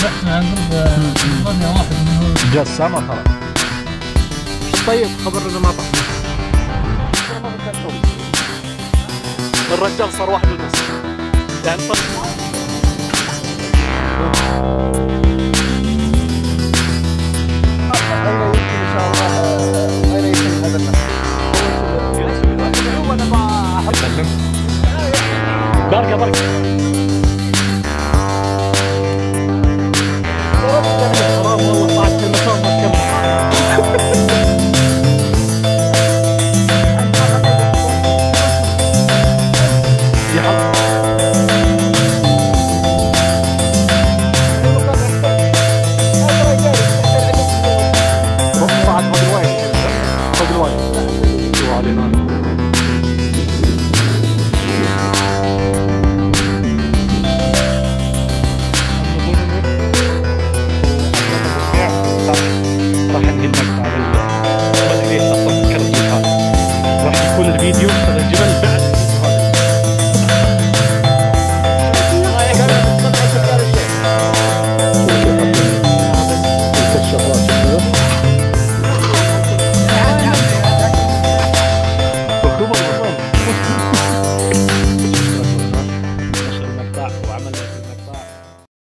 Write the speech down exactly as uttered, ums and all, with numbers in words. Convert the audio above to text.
احنا عقب ظني واحد منهم جسام ما طلع. طيب خبرنا ما طلع. الرجال صار واحد ونص يعني طلع